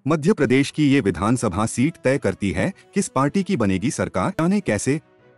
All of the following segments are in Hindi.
मध्य प्रदेश की ये विधानसभा सीट तय करती है किस पार्टी की बनेगी सरकार, जाने कैसे।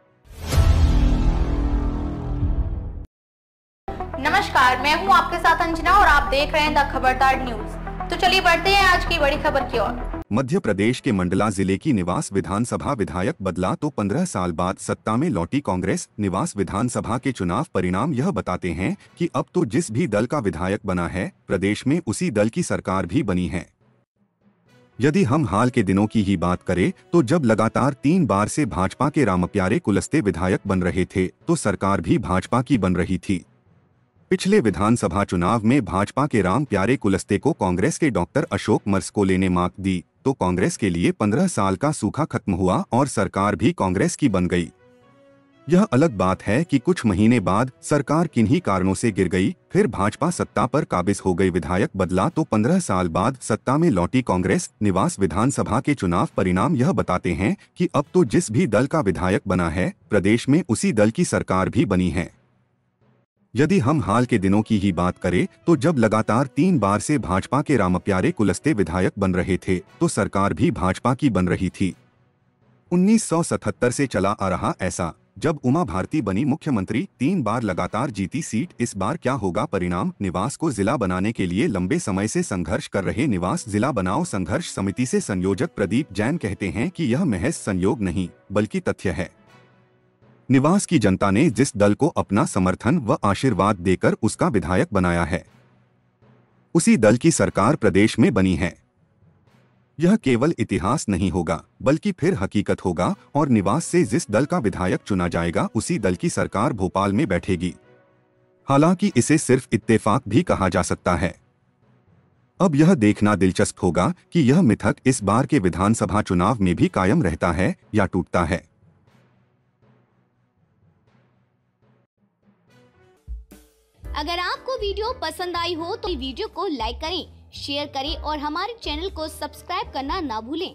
नमस्कार, मैं हूं आपके साथ अंजना और आप देख रहे हैं द खबरदार न्यूज। तो चलिए बढ़ते हैं आज की बड़ी खबर की ओर। मध्य प्रदेश के मंडला जिले की निवास विधानसभा विधायक बदला तो 15 साल बाद सत्ता में लौटी कांग्रेस। निवास विधानसभा के चुनाव परिणाम यह बताते हैं कि अब तो जिस भी दल का विधायक बना है, प्रदेश में उसी दल की सरकार भी बनी है। यदि हम हाल के दिनों की ही बात करें तो जब लगातार 3 बार से भाजपा के रामप्यारे कुलस्ते विधायक बन रहे थे तो सरकार भी भाजपा की बन रही थी। पिछले विधानसभा चुनाव में भाजपा के रामप्यारे कुलस्ते को कांग्रेस के डॉक्टर अशोक मरस्कोले ने मात दी तो कांग्रेस के लिए 15 साल का सूखा खत्म हुआ और सरकार भी कांग्रेस की बन गई। यह अलग बात है कि कुछ महीने बाद सरकार किन्हीं कारणों से गिर गई, फिर भाजपा सत्ता पर काबिज हो गई। विधायक बदला तो 15 साल बाद सत्ता में लौटी कांग्रेस। निवास विधानसभा के चुनाव परिणाम यह बताते हैं कि अब तो जिस भी दल का विधायक बना है, प्रदेश में उसी दल की सरकार भी बनी है। यदि हम हाल के दिनों की ही बात करें तो जब लगातार 3 बार से भाजपा के रामप्यारे कुलस्ते विधायक बन रहे थे तो सरकार भी भाजपा की बन रही थी। 1977 से चला आ रहा ऐसा, जब उमा भारती बनी मुख्यमंत्री, 3 बार लगातार जीती सीट। इस बार क्या होगा परिणाम। निवास को जिला बनाने के लिए लंबे समय से संघर्ष कर रहे निवास जिला बनाओ संघर्ष समिति से संयोजक प्रदीप जैन कहते हैं कि यह महज संयोग नहीं बल्कि तथ्य है। निवास की जनता ने जिस दल को अपना समर्थन व आशीर्वाद देकर उसका विधायक बनाया है, उसी दल की सरकार प्रदेश में बनी है। यह केवल इतिहास नहीं होगा बल्कि फिर हकीकत होगा और निवास से जिस दल का विधायक चुना जाएगा उसी दल की सरकार भोपाल में बैठेगी। हालांकि इसे सिर्फ इत्तेफाक भी कहा जा सकता है। अब यह देखना दिलचस्प होगा कि यह मिथक इस बार के विधानसभा चुनाव में भी कायम रहता है या टूटता है। अगर आपको वीडियो पसंद आई हो तो वीडियो को लाइक करें, शेयर करें और हमारे चैनल को सब्सक्राइब करना ना भूलें।